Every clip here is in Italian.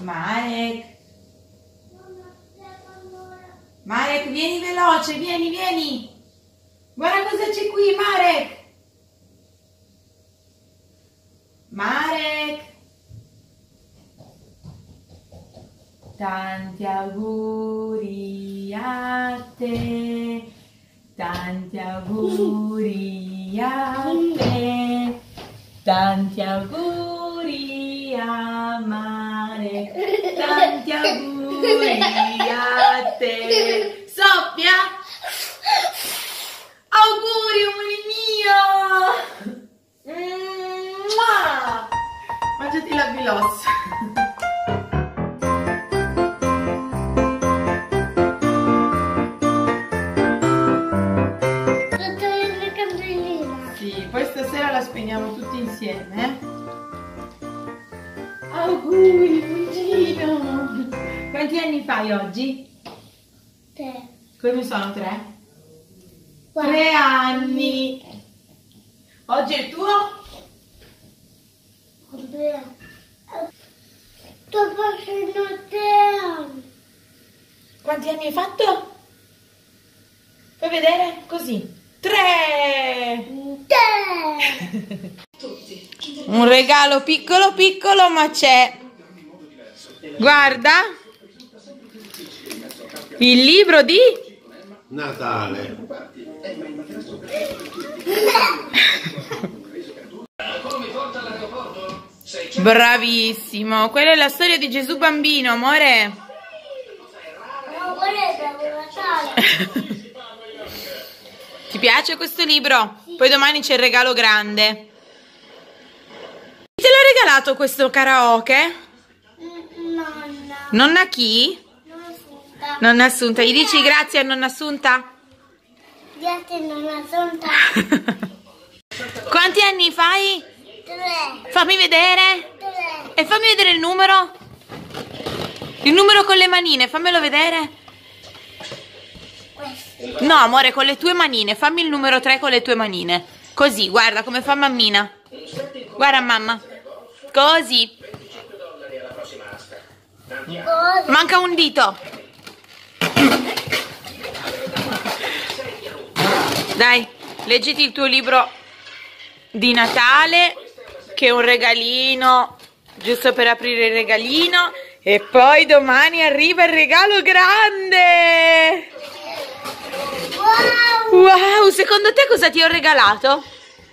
Marek. Marek, vieni veloce, vieni, vieni. Guarda cosa c'è qui, Marek. Marek. Tanti auguri a te. Tanti auguri a te. Tanti auguri a Marek. Tanti auguri a te. Soffia. Auguri, amore mio. Mangiati la bilossa. Sì, poi stasera la spegniamo tutti insieme, Auguri, cugino. Quanti anni fai oggi? 3. Come sono 3? 3 anni. Oggi è il tuo? Sto facendo 3 anni. Quanti anni hai fatto? Fai vedere? Così. 3! Un regalo piccolo piccolo, ma c'è. Guarda. Il libro di Natale. Bravissimo. Quella è la storia di Gesù bambino, amore. No, volete Natale? Ti piace questo libro? Poi domani c'è il regalo grande. Chi te l'ha regalato questo karaoke? Nonna. Nonna chi? Non assunta. Nonna Assunta. Gli dici grazie a Nonna Assunta? Grazie nonna assunta. Quanti anni fai? 3. Fammi vedere. 3. E fammi vedere il numero. Il numero con le manine, fammelo vedere. No, amore, con le tue manine. Fammi il numero 3 con le tue manine. Così, guarda come fa mammina. Guarda mamma. Così. Manca un dito. Dai, leggiti il tuo libro di Natale, che è un regalino, giusto per aprire il regalino. E poi domani arriva il regalo grande. Wow. Wow, secondo te cosa ti ho regalato?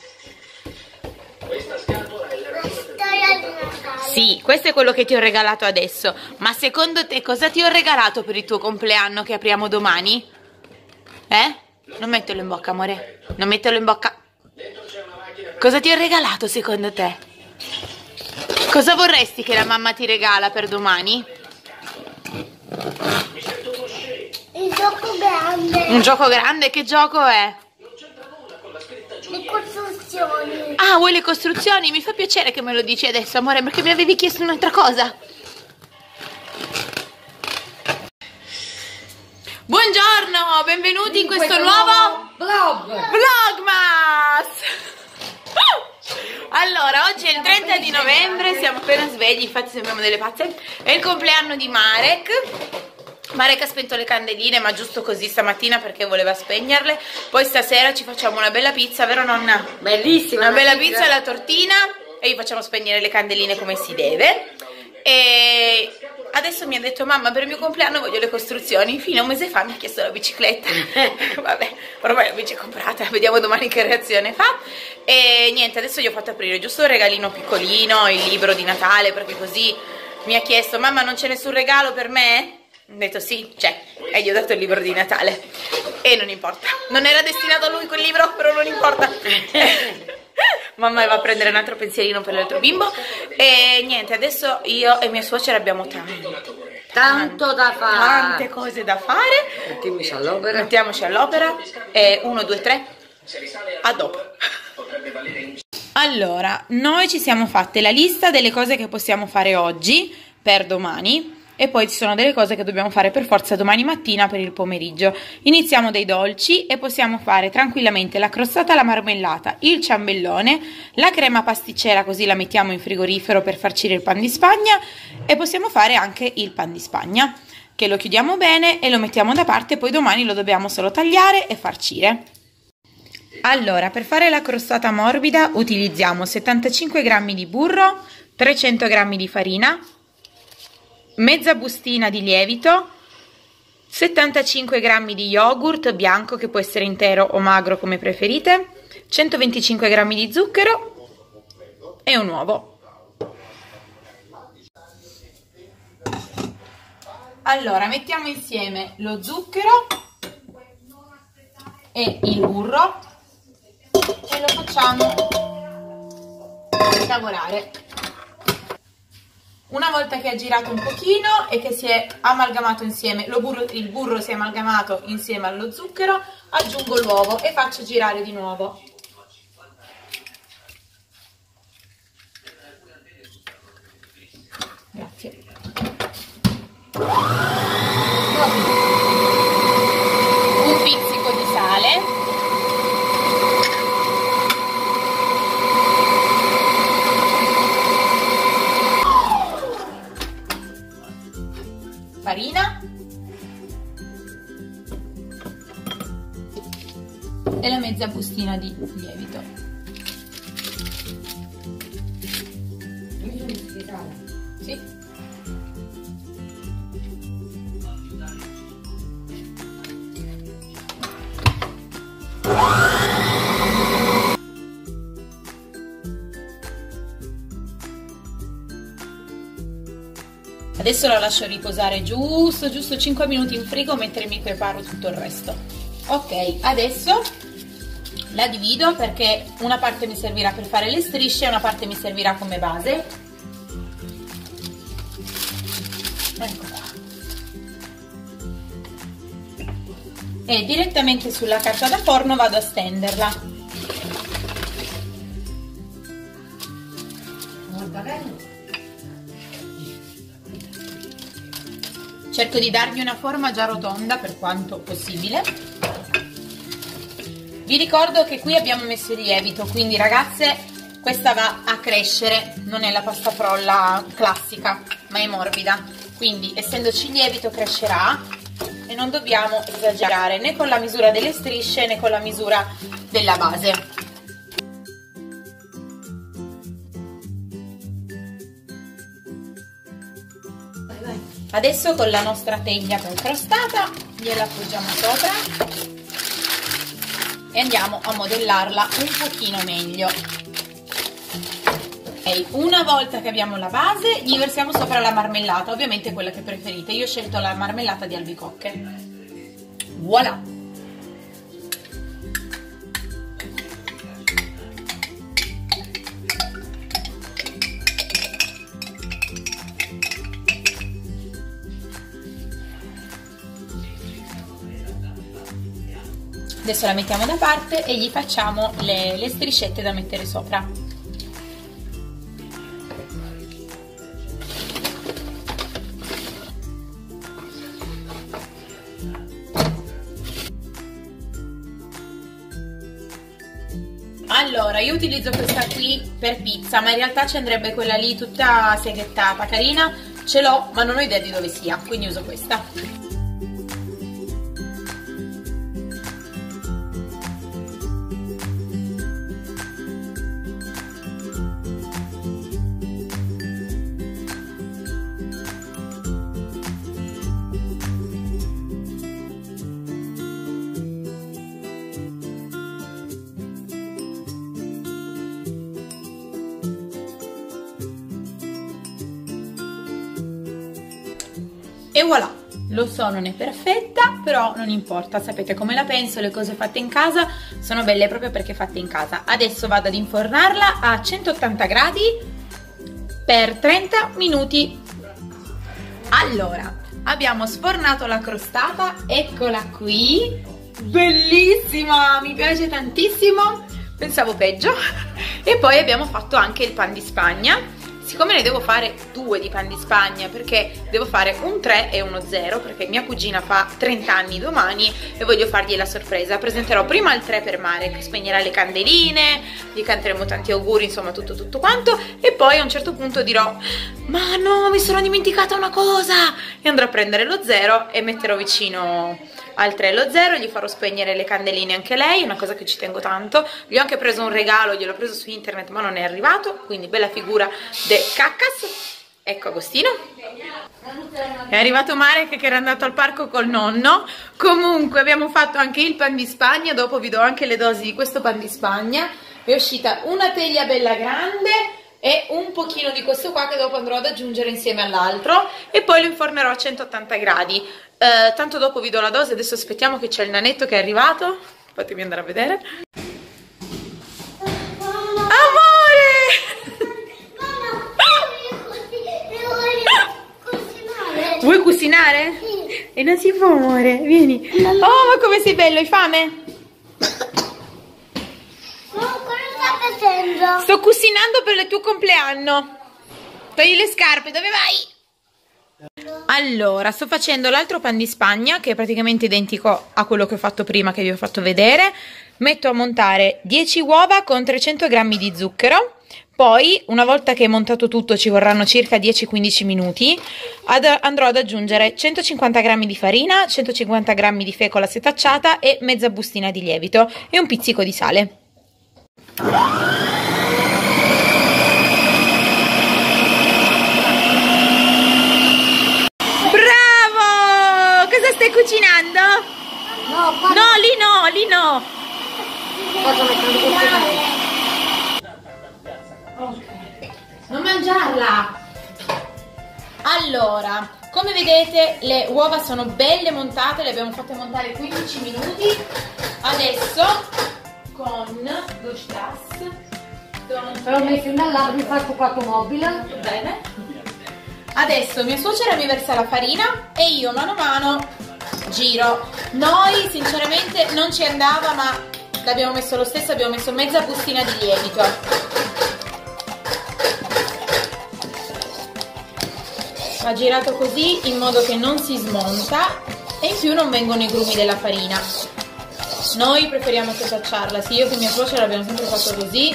La storia di Natale. Sì, questo è quello che ti ho regalato adesso. Ma secondo te cosa ti ho regalato per il tuo compleanno che apriamo domani? Non metterlo in bocca, amore. Non metterlo in bocca. Cosa ti ho regalato secondo te? Cosa vorresti che la mamma ti regala per domani? Il gioco grande. Un gioco grande? Che gioco è? Le costruzioni. Ah, vuoi le costruzioni? Mi fa piacere che me lo dici adesso, amore, perché mi avevi chiesto un'altra cosa. Buongiorno, benvenuti in questo nuovo Vlogmas! Allora, oggi è il 30 di novembre, siamo appena svegli, infatti sembriamo delle pazze. È il compleanno di Marek. Marek ha spento le candeline, ma giusto così stamattina perché voleva spegnerle. Poi stasera ci facciamo una bella pizza, vero nonna? Bellissima. Una bella pizza e la tortina e gli facciamo spegnere le candeline come si deve. E adesso mi ha detto mamma, per il mio compleanno voglio le costruzioni. Fino a un mese fa mi ha chiesto la bicicletta. Vabbè, ormai la bici è comprata, vediamo domani che reazione fa. E niente, adesso gli ho fatto aprire giusto un regalino piccolino, il libro di Natale, perché così mi ha chiesto mamma non c'è nessun regalo per me? Ho detto sì, c'è, e gli ho dato il libro di Natale. E non importa, non era destinato a lui quel libro, però non importa. Mamma va a prendere un altro pensierino per l'altro bimbo. E niente, adesso io e mia suocera abbiamo Tanto da fare. tante cose da fare. Mettiamoci all'opera. Mettiamoci all'opera. E 1, 2, 3. A dopo. Allora, noi ci siamo fatte la lista delle cose che possiamo fare oggi per domani. e poi ci sono delle cose che dobbiamo fare per forza domani mattina per il pomeriggio. Iniziamo dai dolci e possiamo fare tranquillamente la crostata alla marmellata, il ciambellone, la crema pasticcera, così la mettiamo in frigorifero per farcire il pan di Spagna, e possiamo fare anche il pan di Spagna, che lo chiudiamo bene e lo mettiamo da parte, poi domani lo dobbiamo solo tagliare e farcire. Allora, per fare la crostata morbida utilizziamo 75 g di burro, 300 g di farina, mezza bustina di lievito, 75 g di yogurt bianco, che può essere intero o magro come preferite, 125 g di zucchero e un uovo. Allora, mettiamo insieme lo zucchero e il burro e lo facciamo sciagurare. Una volta che ha girato un pochino e che si è amalgamato insieme, il burro si è amalgamato insieme allo zucchero, aggiungo l'uovo e faccio girare di nuovo. Grazie. Un pizzico di sale, farina e la mezza bustina di lievito. Sì. Adesso la lascio riposare giusto 5 minuti in frigo mentre mi preparo tutto il resto. Ok, adesso la divido perché una parte mi servirà per fare le strisce e una parte mi servirà come base. Ecco qua. E direttamente sulla carta da forno vado a stenderla. Guarda bene. Cerco di dargli una forma già rotonda per quanto possibile. Vi ricordo che qui abbiamo messo il lievito, quindi ragazze questa va a crescere, non è la pasta frolla classica, ma è morbida. Quindi essendoci il lievito crescerà e non dobbiamo esagerare né con la misura delle strisce né con la misura della base. Adesso con la nostra teglia per crostata gliela appoggiamo sopra e andiamo a modellarla un pochino meglio. Ok, una volta che abbiamo la base gli versiamo sopra la marmellata, ovviamente quella che preferite. Io ho scelto la marmellata di albicocche. Voilà! Adesso la mettiamo da parte e gli facciamo le striscette da mettere sopra. Allora, io utilizzo questa qui per pizza, ma in realtà ci andrebbe quella lì tutta seghettata, carina. Ce l'ho, ma non ho idea di dove sia, quindi uso questa. E voilà, lo so, non è perfetta, però non importa, sapete come la penso, le cose fatte in casa sono belle proprio perché fatte in casa. Adesso vado ad infornarla a 180 gradi per 30 minuti. Allora, abbiamo sfornato la crostata, eccola qui, bellissima, mi piace tantissimo, pensavo peggio. E poi abbiamo fatto anche il pan di Spagna. siccome ne devo fare 2 di pan di Spagna, perché devo fare un 3 e uno 0, perché mia cugina fa 30 anni domani e voglio fargli la sorpresa, presenterò prima il 3 per Marek, che spegnerà le candeline, gli canteremo tanti auguri, insomma tutto quanto, e poi a un certo punto dirò: ma no, mi sono dimenticata una cosa, e andrò a prendere lo 0 e metterò vicino al 3 lo 0, gli farò spegnere le candeline anche lei, una cosa che ci tengo tanto. Gli ho anche preso un regalo, gliel'ho preso su internet ma non è arrivato, quindi bella figura de caccas. Ecco Agostino, è arrivato Marek che era andato al parco col nonno. Comunque abbiamo fatto anche il pan di Spagna, dopo vi do anche le dosi di questo pan di Spagna. È uscita una teglia bella grande e un pochino di questo qua che dopo andrò ad aggiungere insieme all'altro e poi lo infornerò a 180 gradi. Tanto dopo vi do la dose, adesso aspettiamo che c'è il nanetto che è arrivato. Fatemi andare a vedere. Amore! Vuoi cucinare? Sì. E non si può, amore, vieni. Oh, ma come sei bello, hai fame? Cosa stai facendo? Sto cucinando per il tuo compleanno. Togli le scarpe, dove vai? Allora, sto facendo l'altro pan di Spagna, che è praticamente identico a quello che ho fatto prima, che vi ho fatto vedere. Metto a montare 10 uova con 300 grammi di zucchero. Poi, una volta che è montato tutto, ci vorranno circa 10-15 minuti, andrò ad aggiungere 150 grammi di farina, 150 grammi di fecola setacciata e mezza bustina di lievito e un pizzico di sale. Bravo! Cosa stai cucinando? No, lì no. Cosa metto di Non mangiarla! Allora, come vedete le uova sono belle montate, le abbiamo fatte montare 15 minuti. Adesso con lo strass Però messo in all'altro, mi faccio 4 mobile. bene. Adesso mia suocera mi versa la farina e io mano a mano giro. Noi sinceramente non ci andava, ma l'abbiamo messo lo stesso, abbiamo messo mezza bustina di lievito. Va girato così in modo che non si smonta e in più non vengono i grumi della farina. Noi preferiamo setacciarla, sì, io che mia suocera l'abbiamo sempre fatto così.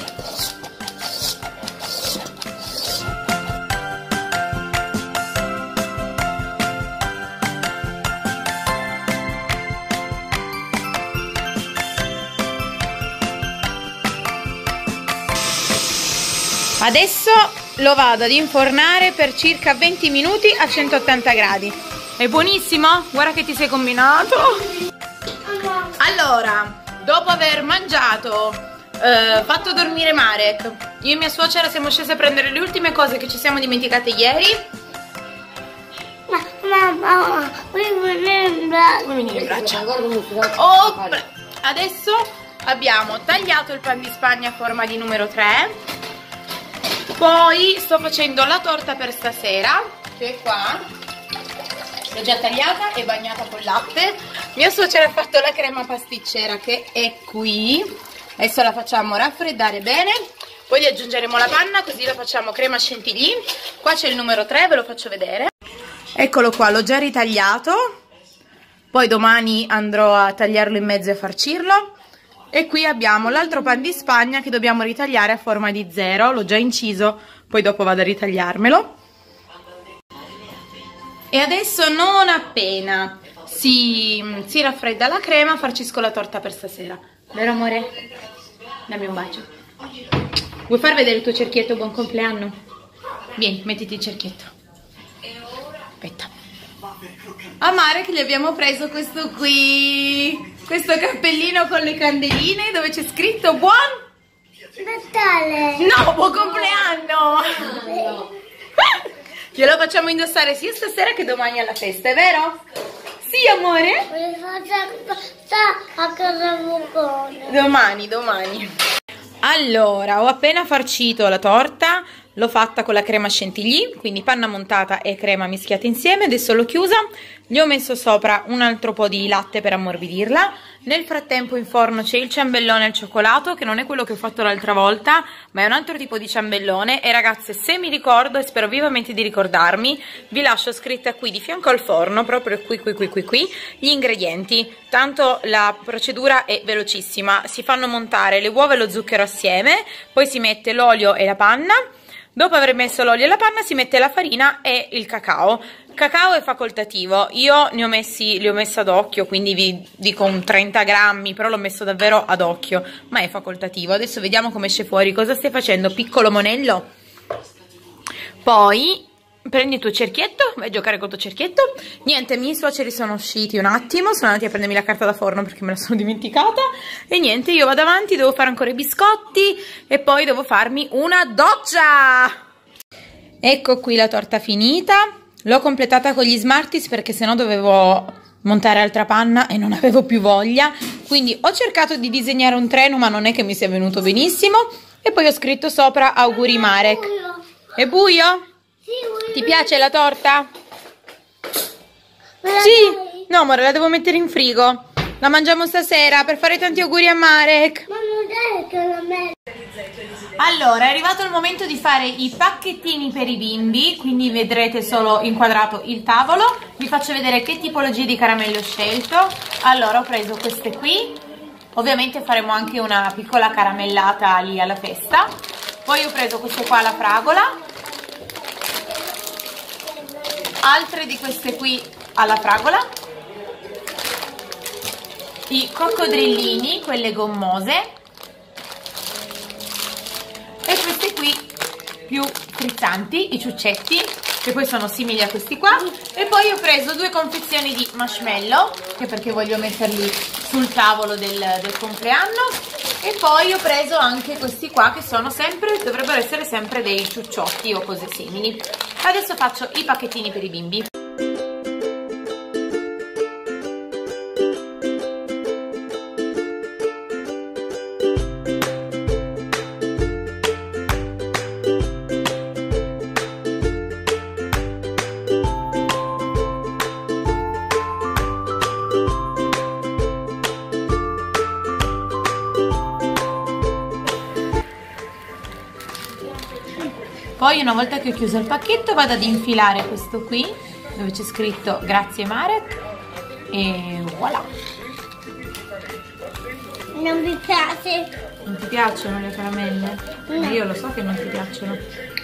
Adesso lo vado ad infornare per circa 20 minuti a 180 gradi. È buonissimo? Guarda che ti sei combinato. Allora, dopo aver mangiato, fatto dormire Marek, io e mia suocera siamo scese a prendere le ultime cose che ci siamo dimenticate ieri. Mamma, vuoi venire in braccio? Oh, adesso abbiamo tagliato il pan di Spagna a forma di numero 3. Poi sto facendo la torta per stasera, che è qua. L'ho già tagliata e bagnata con latte. Mia suocera ha fatto la crema pasticcera che è qui. Adesso la facciamo raffreddare bene. Poi gli aggiungeremo la panna, così la facciamo crema chantilly. Qua c'è il numero 3, ve lo faccio vedere. Eccolo qua, l'ho già ritagliato. Poi domani andrò a tagliarlo in mezzo e a farcirlo. E qui abbiamo l'altro pan di Spagna che dobbiamo ritagliare a forma di 0. L'ho già inciso, poi dopo vado a ritagliarmelo. E adesso non appena si raffredda la crema farcisco la torta per stasera. Vero amore? Dammi un bacio. Vuoi far vedere il tuo cerchietto buon compleanno? Vieni, mettiti il cerchietto. Aspetta. A Marek gli abbiamo preso questo qui. Questo cappellino con le candeline dove c'è scritto buon Natale. No, buon compleanno! Glielo facciamo indossare sia stasera che domani alla festa, è vero? Sì, amore? Vuoi fare a casa Bucone? Domani. Allora, ho appena farcito la torta, l'ho fatta con la crema chantilly, quindi panna montata e crema mischiate insieme. Adesso l'ho chiusa, gli ho messo sopra un altro po' di latte per ammorbidirla. Nel frattempo in forno c'è il ciambellone al cioccolato, che non è quello che ho fatto l'altra volta, ma è un altro tipo di ciambellone. E ragazze, se mi ricordo, e spero vivamente di ricordarmi, vi lascio scritta qui di fianco al forno, proprio qui, gli ingredienti. Tanto la procedura è velocissima, si fanno montare le uova e lo zucchero assieme, poi si mette l'olio e la panna. Dopo aver messo l'olio e la panna si mette la farina e il cacao. Il cacao è facoltativo, io li ho messi ad occhio, quindi vi dico un 30 grammi, però l'ho messo davvero ad occhio, ma è facoltativo. Adesso vediamo come esce fuori. Cosa stai facendo, piccolo monello? Poi prendi il tuo cerchietto, vai a giocare col tuo cerchietto. Niente, i miei suoceri sono usciti un attimo, sono andati a prendermi la carta da forno perché me la sono dimenticata. E niente, io vado avanti, devo fare ancora i biscotti e poi devo farmi una doccia. Ecco qui la torta finita. L'ho completata con gli Smarties perché sennò dovevo montare altra panna e non avevo più voglia. Quindi ho cercato di disegnare un treno, ma non è che mi sia venuto benissimo. E poi ho scritto sopra auguri Marek. È buio? Ti piace la torta? Sì? No amore, la devo mettere in frigo. La mangiamo stasera per fare tanti auguri a Marek. Ma non è che la me. Allora, è arrivato il momento di fare i pacchettini per i bimbi, quindi vedrete solo inquadrato il tavolo. Vi faccio vedere che tipologie di caramelle ho scelto. Allora, ho preso queste qui. Ovviamente faremo anche una piccola caramellata lì alla festa. Poi ho preso queste qua alla fragola. Altre di queste qui alla fragola. I coccodrillini, quelle gommose. E questi qui più frizzanti, i ciuccetti, che poi sono simili a questi qua. E poi ho preso 2 confezioni di marshmallow, che perché voglio metterli sul tavolo del compleanno. E poi ho preso anche questi qua, che sono sempre, dovrebbero essere sempre dei ciucciotti o cose simili. Adesso faccio i pacchettini per i bimbi. Poi una volta che ho chiuso il pacchetto vado ad infilare questo qui dove c'è scritto grazie Marek e voilà. Non mi piace. Non ti piacciono le caramelle? No. Io lo so che non ti piacciono.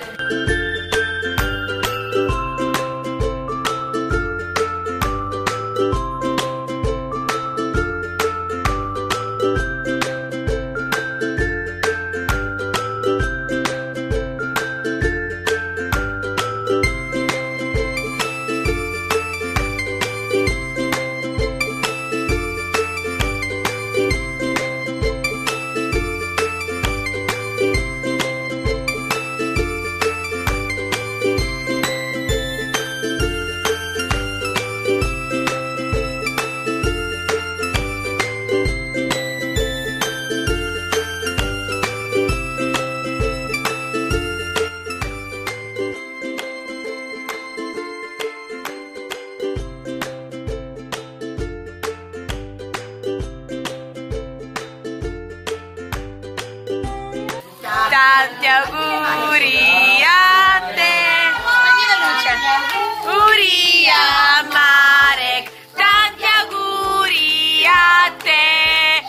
Tanti auguri a te. Spegni la luce. Auguri a Marek. Tanti auguri a te.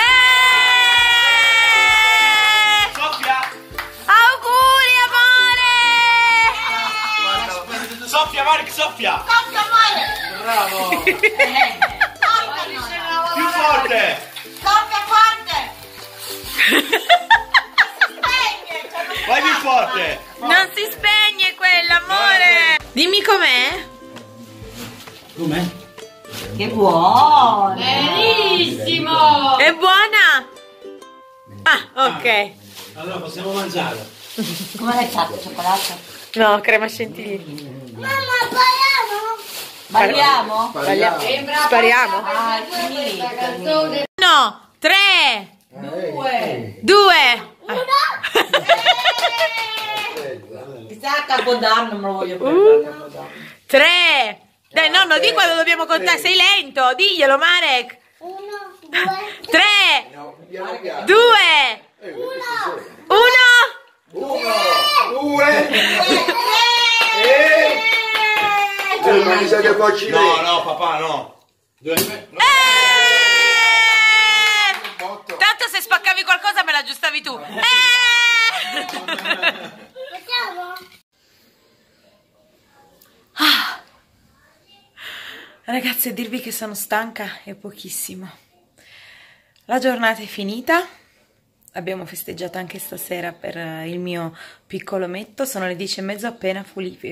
Soffia! Auguri a Marek. Soffia, Marek, soffia! Soffia male. Bravo! Soffia Più forte! forte. Vai più forte! Non si spegne quella, amore. Dimmi com'è. Com'è? Che buono! Benissimo! È buona? Ah, ok. Allora possiamo mangiare. Come l'hai fatto, cioccolato? No, crema chantilly. Mamma, parliamo. Balliamo? Spariamo. Ah, finito. 1, 3, 2. Mi sa a Capodanno, non me lo voglio prendere a Capodanno. 3. Dai nonno, di quando dobbiamo contare, sei lento, diglielo Marek. 3, 2, 1. 2. Mi sa che poi ci no, papà, no. Tanto se spaccavi qualcosa me l'aggiustavi tu. Ragazzi, a dirvi che sono stanca è pochissimo. La giornata è finita. Abbiamo festeggiato anche stasera per il mio piccolo metto. Sono le 10:30, appena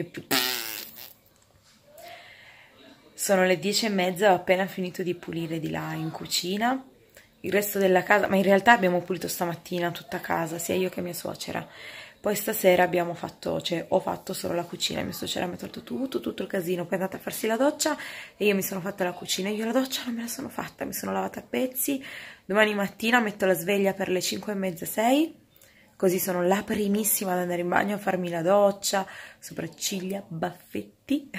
sono le 10:30, ho appena finito di pulire di là in cucina il resto della casa, ma in realtà abbiamo pulito stamattina tutta casa, sia io che mia suocera. Poi stasera abbiamo fatto, cioè ho fatto solo la cucina, mia suocera mi ha tolto tutto il casino, poi è andata a farsi la doccia e io mi sono fatta la cucina. Io la doccia non me la sono fatta, mi sono lavata a pezzi. Domani mattina metto la sveglia per le 5:30, 6, così sono la primissima ad andare in bagno a farmi la doccia, sopracciglia, baffetti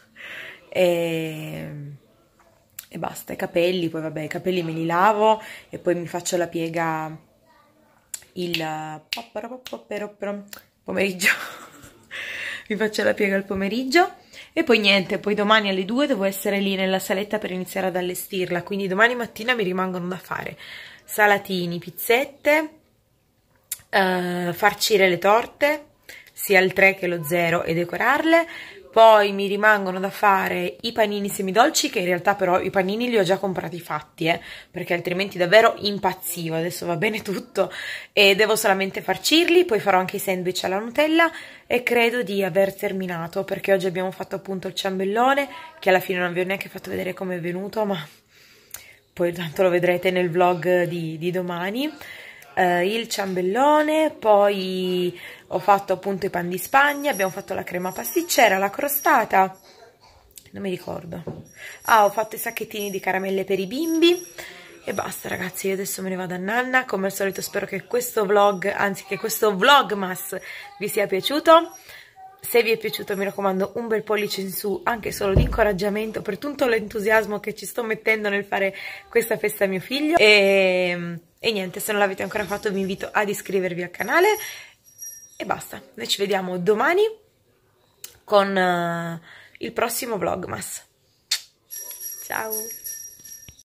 e basta, i capelli, poi vabbè i capelli me li lavo e poi mi faccio la piega il pomeriggio. Mi faccio la piega al pomeriggio e poi niente, poi domani alle 2 devo essere lì nella saletta per iniziare ad allestirla, quindi domani mattina mi rimangono da fare salatini, pizzette, farcire le torte, sia il 3 che lo 0 e decorarle. Poi mi rimangono da fare i panini semidolci, che in realtà però i panini li ho già comprati fatti, perché altrimenti davvero impazzivo. Adesso va bene tutto e devo solamente farcirli, poi farò anche i sandwich alla Nutella e credo di aver terminato, perché oggi abbiamo fatto appunto il ciambellone, che alla fine non vi ho neanche fatto vedere come è venuto, ma poi tanto lo vedrete nel vlog di domani. Il ciambellone, poi ho fatto appunto i pan di Spagna, abbiamo fatto la crema pasticcera, la crostata, non mi ricordo, ho fatto i sacchettini di caramelle per i bimbi e basta ragazzi. Io adesso me ne vado a nanna, come al solito spero che questo vlog, anzi che questo vlogmas vi sia piaciuto. Se vi è piaciuto mi raccomando un bel pollice in su, anche solo di incoraggiamento per tutto l'entusiasmo che ci sto mettendo nel fare questa festa a mio figlio e niente, se non l'avete ancora fatto vi invito ad iscrivervi al canale e basta. Noi ci vediamo domani con il prossimo vlogmas. Ciao!